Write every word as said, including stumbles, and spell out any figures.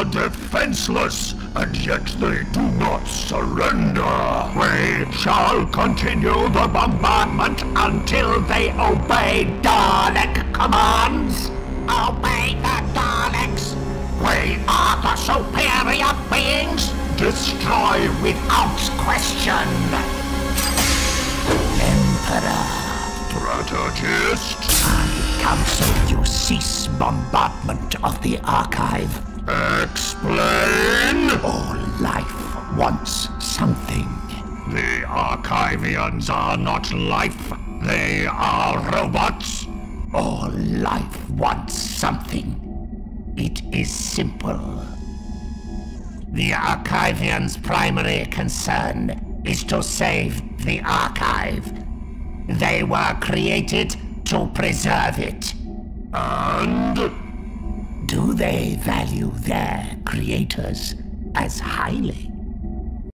defenseless, and yet they do not surrender. We shall continue the bombardment until they obey Dalek commands. Obey the Daleks! We are the superior beings! Destroy without question! Emperor! Strategist! I counsel you cease bombardment of the archive. Explain! All life wants something. The Archivians are not life. They are robots. All life wants something. It is simple. The Archivians' primary concern is to save the archive. They were created to preserve it. And? Do they value their creators as highly?